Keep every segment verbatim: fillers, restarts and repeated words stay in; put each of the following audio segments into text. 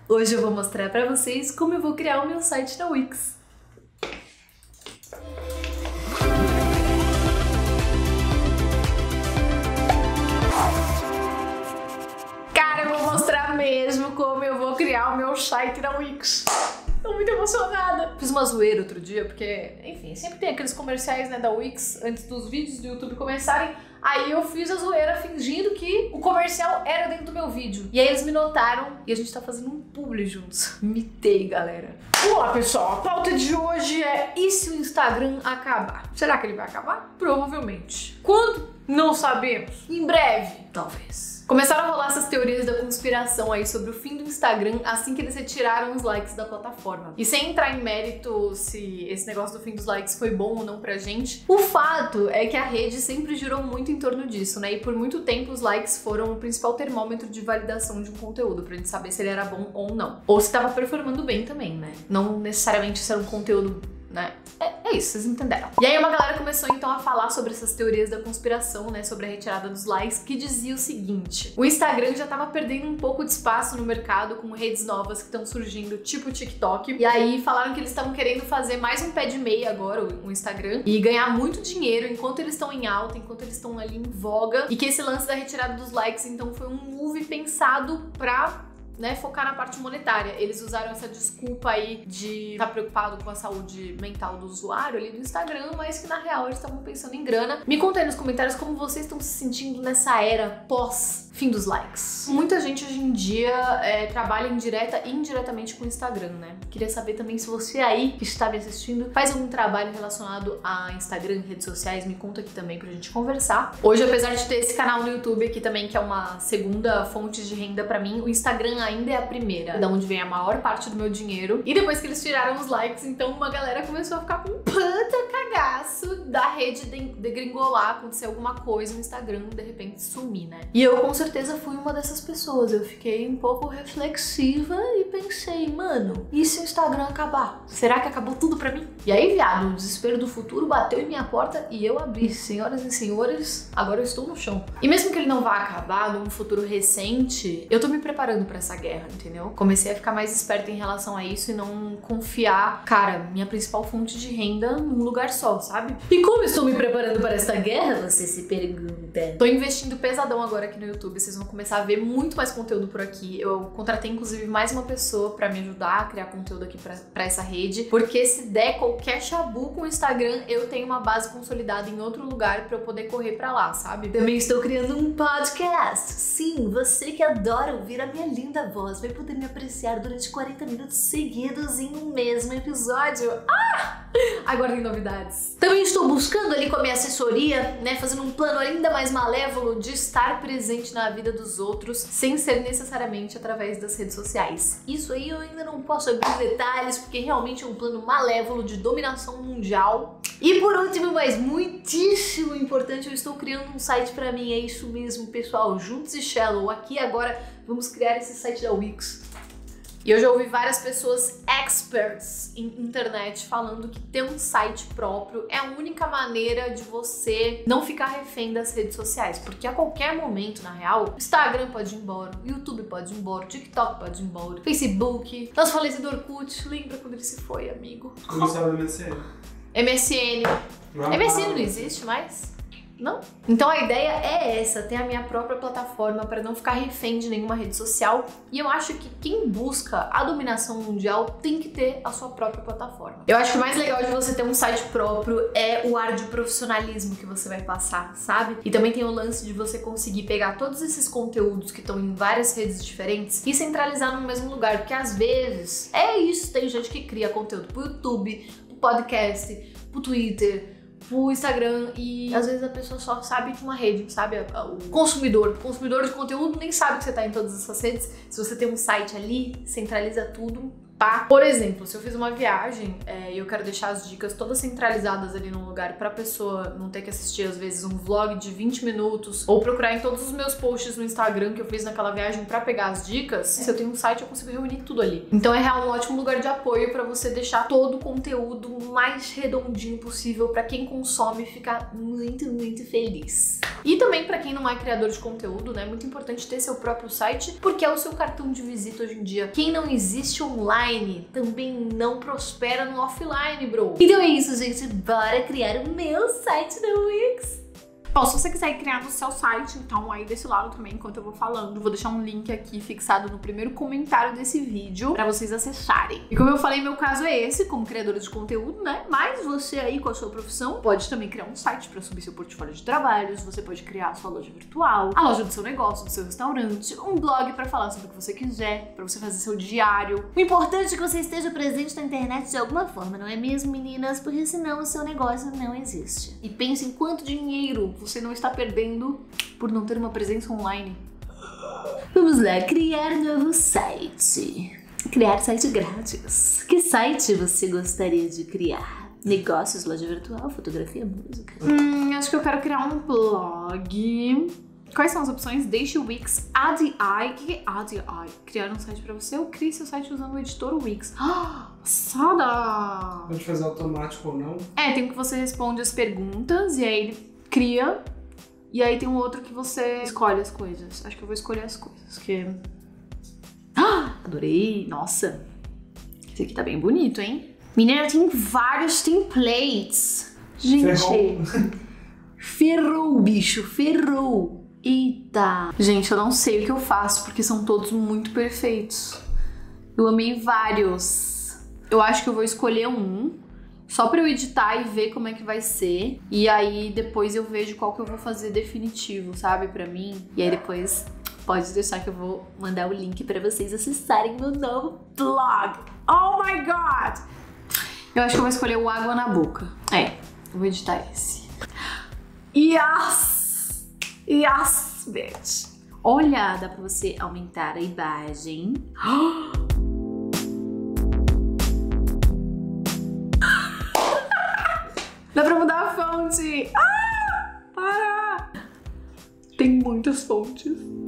Hoje eu vou mostrar pra vocês como eu vou criar o meu site na Wix. Cara, eu vou mostrar mesmo como eu vou criar o meu site na Wix. Tô muito emocionada. Fiz uma zoeira outro dia, porque, enfim, sempre tem aqueles comerciais, né, da Wix antes dos vídeos do YouTube começarem. Aí eu fiz a zoeira fingindo que o comercial era dentro do meu vídeo. E aí eles me notaram e a gente tá fazendo um publi juntos. Mitei, galera. Olá, pessoal. A pauta de hoje é: e se o Instagram acabar? Será que ele vai acabar? Provavelmente. Quando? Não sabemos. Em breve, talvez. Começaram a rolar essas teorias da conspiração aí sobre o fim do Instagram assim que eles retiraram os likes da plataforma. E sem entrar em mérito se esse negócio do fim dos likes foi bom ou não pra gente, o fato é que a rede sempre girou muito em torno disso, né? E por muito tempo os likes foram o principal termômetro de validação de um conteúdo, pra gente saber se ele era bom ou não. Ou se tava performando bem também, né? Não necessariamente se era um conteúdo, né? É, é isso, vocês entenderam. E aí uma galera começou então a falar sobre essas teorias da conspiração, né, sobre a retirada dos likes, que dizia o seguinte: o Instagram já tava perdendo um pouco de espaço no mercado com redes novas que estão surgindo, tipo o TikTok. E aí falaram que eles estavam querendo fazer mais um pé de meia agora, o Instagram, e ganhar muito dinheiro enquanto eles estão em alta, enquanto eles estão ali em voga, e que esse lance da retirada dos likes então foi um move pensado pra, né, focar na parte monetária. Eles usaram essa desculpa aí de estar preocupado com a saúde mental do usuário ali do Instagram, mas que na real eles estavam pensando em grana. Me contem aí nos comentários como vocês estão se sentindo nessa era pós fim dos likes. Muita gente hoje em dia é, trabalha indireta e indiretamente com o Instagram, né? Queria saber também se você aí que está me assistindo faz algum trabalho relacionado a Instagram, redes sociais, me conta aqui também pra gente conversar. Hoje, apesar de ter esse canal no YouTube aqui também, que é uma segunda fonte de renda pra mim, o Instagram ainda é a primeira, da onde vem a maior parte do meu dinheiro. E depois que eles tiraram os likes, então uma galera começou a ficar com um puta cagaço da rede degringolar, acontecer alguma coisa no Instagram, de repente sumir, né? E eu com certeza fui uma dessas pessoas. Eu fiquei um pouco reflexiva e pensei, mano, e se o Instagram acabar? Será que acabou tudo pra mim? E aí, viado, o desespero do futuro bateu em minha porta e eu abri. Senhoras e senhores, agora eu estou no chão. E mesmo que ele não vá acabar num futuro recente, eu tô me preparando pra essa guerra, entendeu? Comecei a ficar mais esperta em relação a isso e não confiar, cara, minha principal fonte de renda num lugar só, sabe? E como estou me preparando para esta guerra, você se pergunta? Tô investindo pesadão agora aqui no YouTube, vocês vão começar a ver muito mais conteúdo por aqui. Eu contratei inclusive mais uma pessoa pra me ajudar a criar conteúdo aqui pra, pra essa rede, porque se der qualquer chabu com o Instagram, eu tenho uma base consolidada em outro lugar pra eu poder correr pra lá, sabe? Também estou criando um podcast. Sim, você que adora ouvir a minha linda voz vai poder me apreciar durante quarenta minutos seguidos em um mesmo episódio. Ah! Aguardem novidades. Também estou buscando ali com a minha assessoria, né, fazendo um plano ainda mais malévolo de estar presente na vida dos outros, sem ser necessariamente através das redes sociais. Isso aí eu ainda não posso abrir detalhes, porque realmente é um plano malévolo de dominação mundial. E por último, mas muitíssimo importante, eu estou criando um site pra mim, é isso mesmo, pessoal, Juntos e Shallow. Aqui agora vamos criar esse site da Wix. E eu já ouvi várias pessoas experts em internet falando que ter um site próprio é a única maneira de você não ficar refém das redes sociais. Porque a qualquer momento, na real, o Instagram pode ir embora, o YouTube pode ir embora, o TikTok pode ir embora, o Facebook, nosso falecido Orkut, lembra quando ele se foi, amigo? Como estava no M S N? M S N. Não, M S N não existe mais? Não? Então a ideia é essa, ter a minha própria plataforma para não ficar refém de nenhuma rede social. E eu acho que quem busca a dominação mundial tem que ter a sua própria plataforma. Eu acho que o mais legal de você ter um site próprio é o ar de profissionalismo que você vai passar, sabe? E também tem o lance de você conseguir pegar todos esses conteúdos que estão em várias redes diferentes e centralizar no mesmo lugar, porque às vezes é isso, tem gente que cria conteúdo pro YouTube, pro podcast, pro Twitter, pro Instagram, e às vezes a pessoa só sabe de uma rede, sabe? O consumidor, o consumidor de conteúdo nem sabe que você tá em todas essas redes. Se você tem um site ali, centraliza tudo, pá. Por exemplo, se eu fiz uma viagem é, e eu quero deixar as dicas todas centralizadas ali num lugar pra pessoa não ter que assistir, às vezes, um vlog de vinte minutos ou procurar em todos os meus posts no Instagram que eu fiz naquela viagem pra pegar as dicas, se eu tenho um site eu consigo reunir tudo ali. Então é real um ótimo lugar de apoio pra você deixar todo o conteúdo mais redondinho possível pra quem consome ficar muito, muito feliz. E também pra quem não é criador de conteúdo, né, é muito importante ter seu próprio site, porque é o seu cartão de visita hoje em dia. Quem não existe online também não prospera no offline, bro. Então é isso, gente. Bora criar o meu site da Wix. Bom, se você quiser criar no seu site, então aí desse lado também, enquanto eu vou falando, vou deixar um link aqui fixado no primeiro comentário desse vídeo pra vocês acessarem. E como eu falei, meu caso é esse, como criadora de conteúdo, né? Mas você aí, com a sua profissão, pode também criar um site pra subir seu portfólio de trabalhos, você pode criar a sua loja virtual, a loja do seu negócio, do seu restaurante, um blog pra falar sobre o que você quiser, pra você fazer seu diário. O importante é que você esteja presente na internet de alguma forma, não é mesmo, meninas? Porque senão o seu negócio não existe. E pense em quanto dinheiro você não está perdendo por não ter uma presença online. Vamos lá, criar novo site. Criar site grátis. Que site você gostaria de criar? Negócios, loja virtual, fotografia, música? Hum, acho que eu quero criar um blog. Quais são as opções? Deixe o Wix A D I. O que é A D I? Criar um site pra você ou crie seu site usando o editor Wix. Ah, passada! Pode fazer automático ou não? É, tem um que você responde as perguntas e aí ele cria. E aí tem um outro que você escolhe as coisas. Acho que eu vou escolher as coisas, que... Ah, adorei! Nossa! Esse aqui tá bem bonito, hein? Menina, tem vários templates. Gente! Ferrou, ferrou bicho! Ferrou! Eita! Gente, eu não sei o que eu faço, porque são todos muito perfeitos. Eu amei vários. Eu acho que eu vou escolher um, só pra eu editar e ver como é que vai ser. E aí depois eu vejo qual que eu vou fazer definitivo, sabe? Pra mim. E aí depois pode deixar que eu vou mandar o link pra vocês acessarem meu novo blog. Oh my god! Eu acho que eu vou escolher o Água na Boca. É, eu vou editar esse. Yes! Yes, bitch! Olha, dá pra você aumentar a imagem. Dá pra mudar a fonte! Ah! Para! Tem muitas fontes.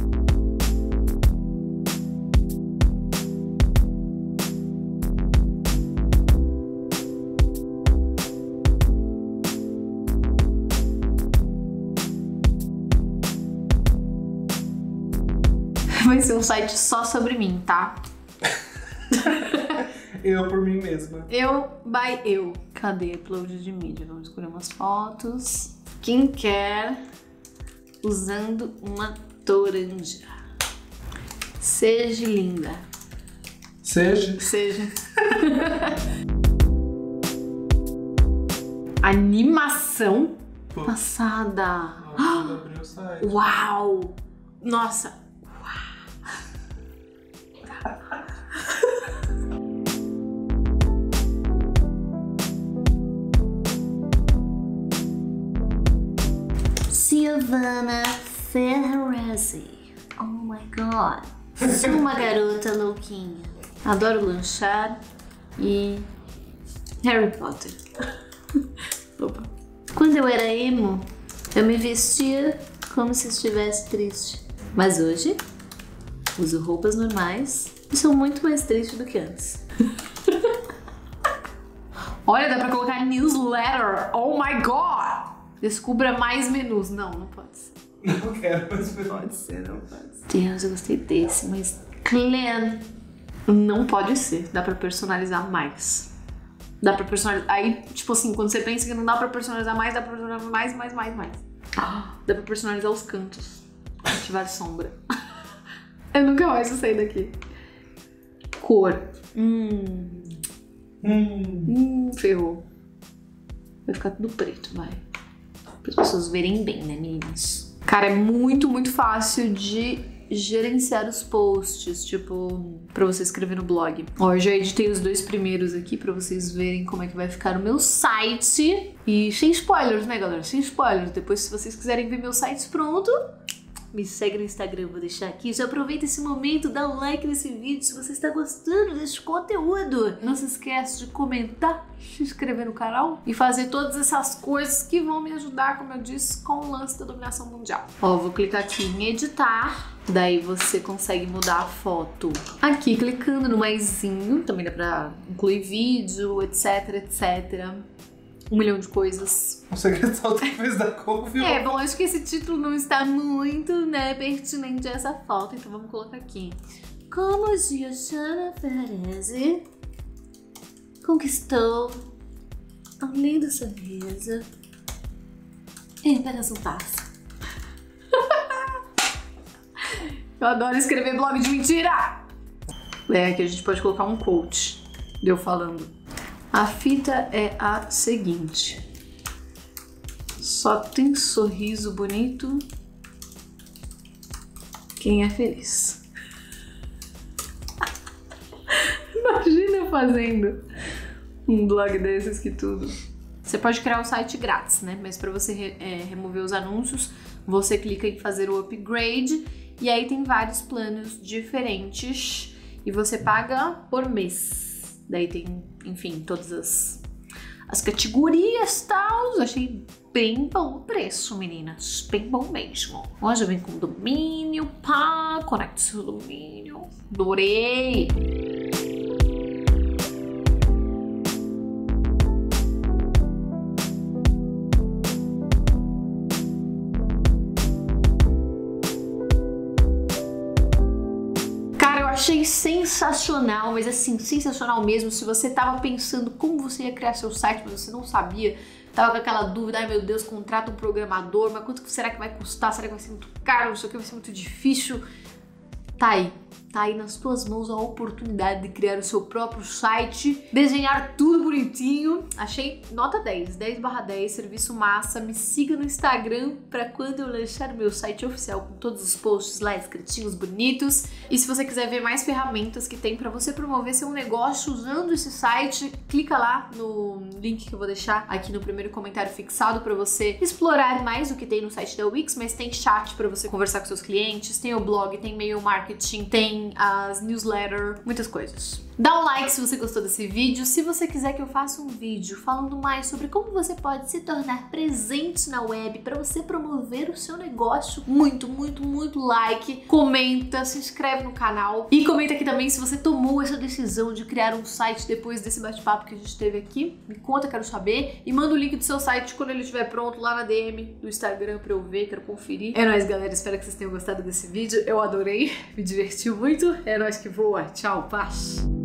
Vai ser um site só sobre mim, tá? Eu por mim mesma. Eu by eu. Cadê upload de mídia? Vamos escolher umas fotos. Quem quer usando uma toranja? Seja linda. Seja. Seja. Animação Pô. Passada. Nossa, abriu o site. Uau! Nossa. Giovanna Ferrarese. Oh my god. Sou uma garota louquinha. Adoro lanchar e Harry Potter. Opa. Quando eu era emo, eu me vestia como se estivesse triste. Mas hoje, uso roupas normais e sou muito mais triste do que antes. Olha, dá pra colocar newsletter. Oh my god! Descubra mais menus. Não, não pode ser. Não quero mais menus. Pode ser, não pode ser. Deus, eu gostei desse, mas clean. Não pode ser. Dá pra personalizar mais. Dá pra personalizar. Aí, tipo assim, quando você pensa que não dá pra personalizar mais, dá pra personalizar mais, mais, mais, mais. Dá pra personalizar os cantos. Ativar sombra. Eu nunca mais vou sair daqui. Cor. Hum. Hum. Hum, ferrou. Vai ficar tudo preto, vai. Para as pessoas verem bem, né, meninas? Cara, é muito, muito fácil de gerenciar os posts, tipo, pra você escrever no blog. Ó, eu já editei os dois primeiros aqui pra vocês verem como é que vai ficar o meu site. E sem spoilers, né, galera? Sem spoilers. Depois, se vocês quiserem ver meu site pronto, me segue no Instagram, vou deixar aqui. Já aproveita esse momento, dá um like nesse vídeo se você está gostando desse conteúdo. Não se esquece de comentar, se inscrever no canal e fazer todas essas coisas que vão me ajudar, como eu disse, com o lance da dominação mundial. Ó, vou clicar aqui em editar. Daí você consegue mudar a foto aqui, clicando no maisinho. Também dá pra incluir vídeo, etc, etcétera. Um milhão de coisas. O segredo só tu fez da couve. É, bom, acho que esse título não está muito, né, pertinente a essa foto. Então vamos colocar aqui. Como Giovanna Ferrezi conquistou um lindo sorriso em apenas um passo. Eu adoro escrever blog de mentira! É, aqui a gente pode colocar um quote de eu falando. A fita é a seguinte. Só tem sorriso bonito quem é feliz. Imagina fazendo um blog desses que tudo. Você pode criar um site grátis, né? Mas para você re é, remover os anúncios, você clica em fazer o upgrade. E aí tem vários planos diferentes e você paga por mês. Daí tem, enfim, todas as, as categorias e tal. Achei bem bom o preço, meninas. Bem bom mesmo. Ó, já vem com domínio, pá, conecta seu domínio. Adorei! Achei sensacional, mas assim, sensacional mesmo. Se você tava pensando como você ia criar seu site, mas você não sabia, tava com aquela dúvida, ai meu Deus, contrata um programador, mas quanto será que vai custar? Será que vai ser muito caro? Isso aqui vai ser muito difícil? Tá aí. Tá aí nas tuas mãos a oportunidade de criar o seu próprio site, desenhar tudo bonitinho. Achei nota dez, dez barra dez, serviço massa. Me siga no Instagram para quando eu lançar o meu site oficial com todos os posts lá escritinhos bonitos. E se você quiser ver mais ferramentas que tem para você promover seu negócio usando esse site, clica lá no link que eu vou deixar aqui no primeiro comentário fixado para você explorar mais o que tem no site da Wix, mas tem chat para você conversar com seus clientes, tem o blog, tem e-mail marketing, tem as newsletters, muitas coisas. Dá um like se você gostou desse vídeo. Se você quiser que eu faça um vídeo falando mais sobre como você pode se tornar presente na web para você promover o seu negócio, muito, muito, muito like. Comenta, se inscreve no canal e comenta aqui também se você tomou essa decisão de criar um site depois desse bate-papo que a gente teve aqui. Me conta, quero saber. E manda o link do seu site quando ele estiver pronto lá na D M do Instagram para eu ver, quero conferir. É nóis, galera. Espero que vocês tenham gostado desse vídeo. Eu adorei, me diverti muito. É nóis que voa. Tchau, paz.